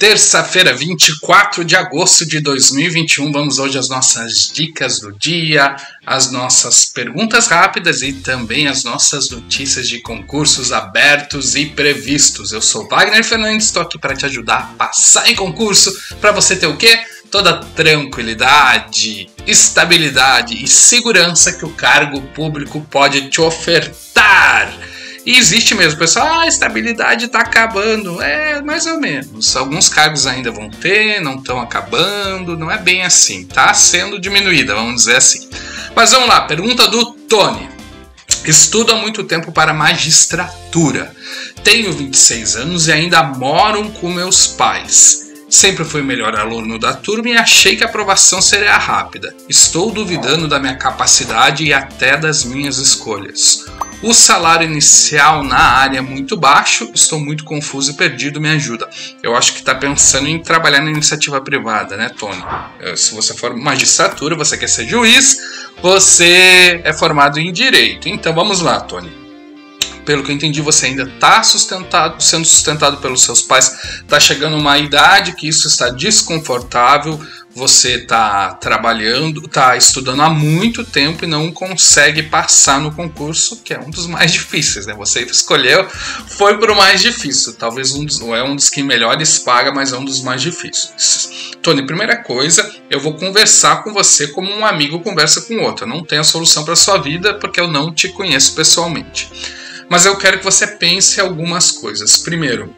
Terça-feira, 24 de agosto de 2021, vamos hoje às nossas dicas do dia, as nossas perguntas rápidas e também as nossas notícias de concursos abertos e previstos. Eu sou Wagner Fernandes, estou aqui para te ajudar a passar em concurso, para você ter o quê? Toda tranquilidade, estabilidade e segurança que o cargo público pode te ofertar. E existe mesmo, pessoal, a estabilidade está acabando, mais ou menos. Alguns cargos ainda vão ter, não estão acabando, não é bem assim, está sendo diminuída, vamos dizer assim. Mas vamos lá, pergunta do Tony. Estudo há muito tempo para magistratura. Tenho 26 anos e ainda moro com meus pais. Sempre fui o melhor aluno da turma e achei que a aprovação seria rápida. Estou duvidando da minha capacidade e até das minhas escolhas. O salário inicial na área é muito baixo, estou muito confuso e perdido, me ajuda. Eu acho que está pensando em trabalhar na iniciativa privada, né, Tony? Se você for magistratura, você quer ser juiz, você é formado em direito. Então vamos lá, Tony. Pelo que eu entendi, você ainda está sendo sustentado pelos seus pais, está chegando uma idade que isso está desconfortável, você está trabalhando, está estudando há muito tempo e não consegue passar no concurso, que é um dos mais difíceis, né? Você escolheu, foi para o mais difícil, talvez um dos que melhores paga, mas é um dos mais difíceis. Tony, primeira coisa, eu vou conversar com você como um amigo conversa com outro. Eu não tenho a solução para a sua vida porque eu não te conheço pessoalmente. Mas eu quero que você pense em algumas coisas. Primeiro,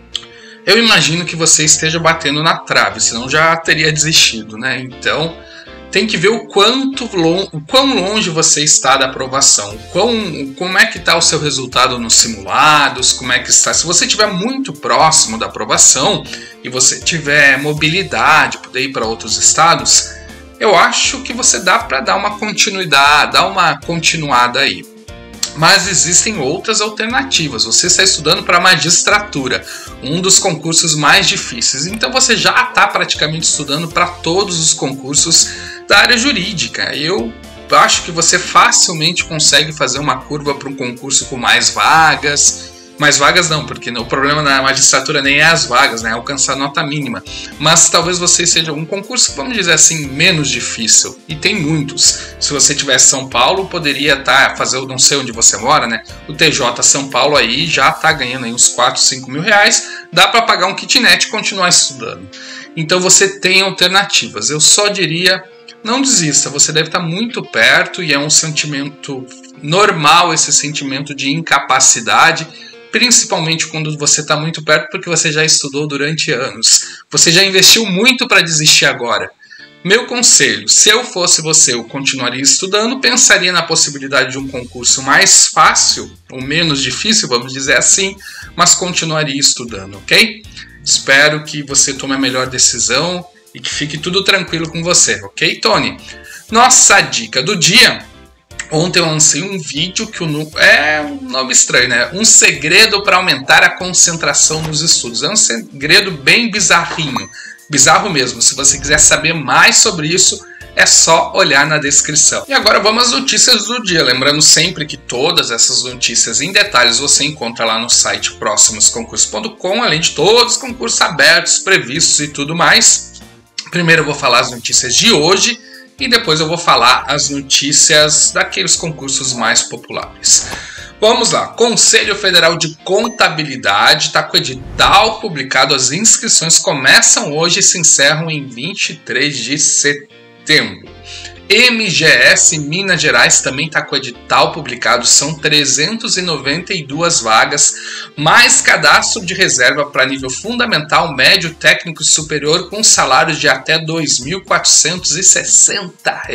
eu imagino que você esteja batendo na trave, senão já teria desistido, né? Então, tem que ver o quão longe você está da aprovação, como é que está o seu resultado nos simulados, como é que está. Se você estiver muito próximo da aprovação e você tiver mobilidade, poder ir para outros estados, eu acho que você dá para dar uma continuidade, dar uma continuada aí. Mas existem outras alternativas. Você está estudando para magistratura, um dos concursos mais difíceis. Então você já está praticamente estudando para todos os concursos da área jurídica. Eu acho que você facilmente consegue fazer uma curva para um concurso com mais vagas. Mais vagas não, porque o problema na magistratura nem é as vagas, né? É alcançar a nota mínima. Mas talvez você seja um concurso, vamos dizer assim, menos difícil. E tem muitos. Se você tivesse São Paulo, poderia fazer, não sei onde você mora, né? O TJ São Paulo aí já está ganhando aí uns 4, 5 mil reais. Dá para pagar um kitnet e continuar estudando. Então você tem alternativas. Eu só diria, não desista. Você deve estar muito perto e é um sentimento normal, esse sentimento de incapacidade, principalmente quando você está muito perto, porque você já estudou durante anos. Você já investiu muito para desistir agora. Meu conselho, se eu fosse você, eu continuaria estudando, pensaria na possibilidade de um concurso mais fácil, ou menos difícil, vamos dizer assim, mas continuaria estudando, ok? Espero que você tome a melhor decisão e que fique tudo tranquilo com você, ok, Tony? Nossa dica do dia. Ontem eu lancei um vídeo que é um nome estranho, né? Um segredo para aumentar a concentração nos estudos. É um segredo bem bizarrinho. Bizarro mesmo. Se você quiser saber mais sobre isso, é só olhar na descrição. E agora vamos às notícias do dia. Lembrando sempre que todas essas notícias em detalhes você encontra lá no site próximosconcursos.com, além de todos os concursos abertos, previstos e tudo mais. Primeiro eu vou falar as notícias de hoje. E depois eu vou falar as notícias daqueles concursos mais populares. Vamos lá. Conselho Federal de Contabilidade está com o edital publicado. As inscrições começam hoje e se encerram em 23 de setembro. MGS Minas Gerais também está com o edital publicado. São 392 vagas, mais cadastro de reserva para nível fundamental, médio, técnico e superior, com salários de até R$ 2.460.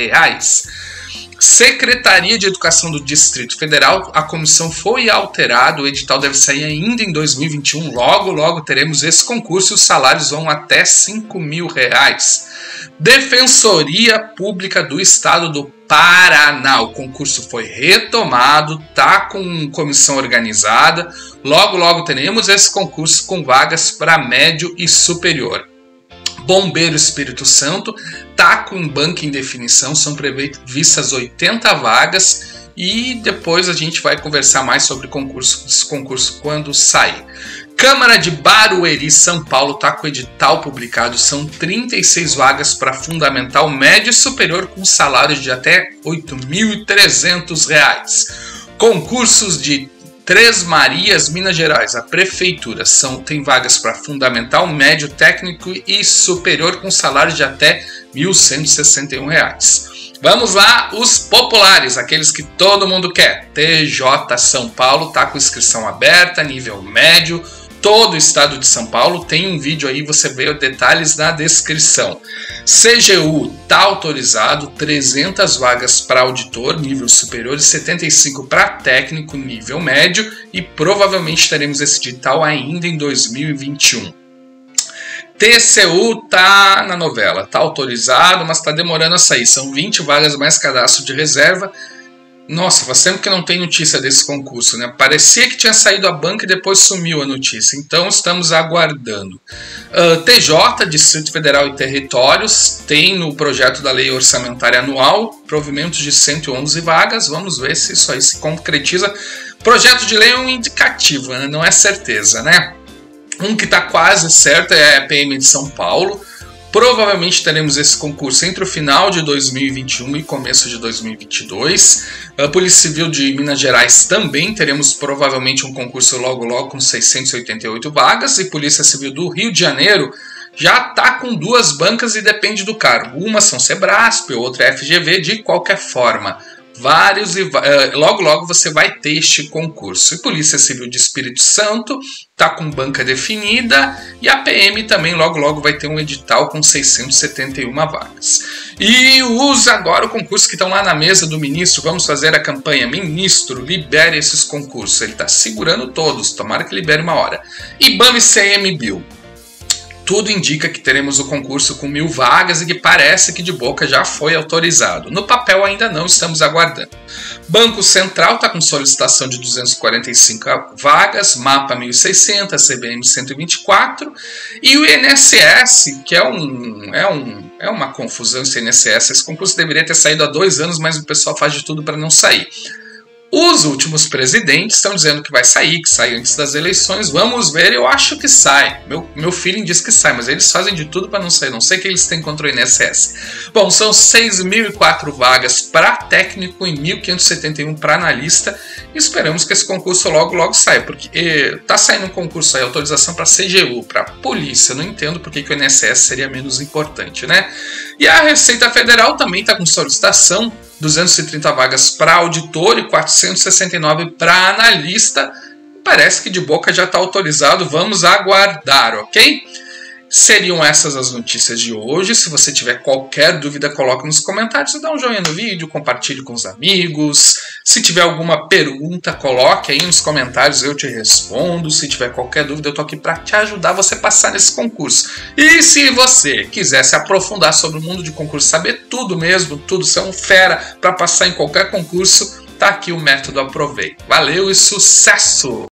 Secretaria de Educação do Distrito Federal, a comissão foi alterada, o edital deve sair ainda em 2021, logo teremos esse concurso e os salários vão até R$ 5.000. Defensoria Pública do Estado do Paraná, o concurso foi retomado, tá com comissão organizada, logo teremos esse concurso com vagas para médio e superior. Bombeiro Espírito Santo tá com banca em definição, são previstas 80 vagas e depois a gente vai conversar mais sobre esse concurso quando sair. Câmara de Barueri, São Paulo, está com o edital publicado. São 36 vagas para fundamental médio e superior com salários de até R$ 8.300. Concursos de Três Marias, Minas Gerais. A prefeitura tem vagas para fundamental, médio, técnico e superior com salários de até R$ 1.161. Vamos lá, os populares, aqueles que todo mundo quer. TJ São Paulo está com inscrição aberta, nível médio. Todo o estado de São Paulo tem um vídeo aí, você vê os detalhes na descrição. CGU está autorizado, 300 vagas para auditor, nível superior, e 75 para técnico, nível médio, e provavelmente teremos esse edital ainda em 2021. TCU tá na novela, tá autorizado, mas está demorando a sair. São 20 vagas mais cadastro de reserva. Nossa, faz tempo que não tem notícia desse concurso, né? Parecia que tinha saído a banca e depois sumiu a notícia. Então estamos aguardando. TJ, Distrito Federal e Territórios, tem no projeto da Lei Orçamentária Anual provimentos de 111 vagas. Vamos ver se isso aí se concretiza. Projeto de lei é um indicativo, né? Não é certeza, né? Um que está quase certo é a PM de São Paulo. Provavelmente teremos esse concurso entre o final de 2021 e começo de 2022. A Polícia Civil de Minas Gerais também teremos provavelmente um concurso logo com 688 vagas. E Polícia Civil do Rio de Janeiro já está com 2 bancas e depende do cargo. Uma são Sebrasp, outra é FGV, de qualquer forma. Logo você vai ter este concurso. E Polícia Civil de Espírito Santo está com banca definida e a PM também logo vai ter um edital com 671 vagas. E agora o concurso que estão lá na mesa do ministro, vamos fazer a campanha, ministro, libere esses concursos. Ele está segurando todos, tomara que libere uma hora. IBAMA e CMBio. Tudo indica que teremos o concurso com 1.000 vagas e que parece que de boca já foi autorizado. No papel ainda não, estamos aguardando. Banco Central está com solicitação de 245 vagas, MAPA 1.600, CVM 124 e o INSS, que é uma confusão esse INSS. Esse concurso deveria ter saído há 2 anos, mas o pessoal faz de tudo para não sair. Os últimos presidentes estão dizendo que vai sair, que sai antes das eleições. Vamos ver, eu acho que sai. Meu feeling diz que sai, mas eles fazem de tudo para não sair. Não sei o que eles têm contra o INSS. Bom, são 6.004 vagas para técnico e 1.571 para analista. E esperamos que esse concurso logo saia, porque está saindo um concurso aí, autorização para CGU, para polícia. Eu não entendo porque que o INSS seria menos importante, né? E a Receita Federal também está com solicitação. 230 vagas para auditor e 469 para analista. Parece que de boca já está autorizado. Vamos aguardar, ok? Seriam essas as notícias de hoje. Se você tiver qualquer dúvida, coloque nos comentários. Dá um joinha no vídeo, compartilhe com os amigos. Se tiver alguma pergunta, coloque aí nos comentários, eu te respondo. Se tiver qualquer dúvida, eu tô aqui para te ajudar você a passar nesse concurso. E se você quiser se aprofundar sobre o mundo de concurso, saber tudo mesmo, tudo, ser um fera para passar em qualquer concurso, tá aqui o método Aprovei. Valeu e sucesso!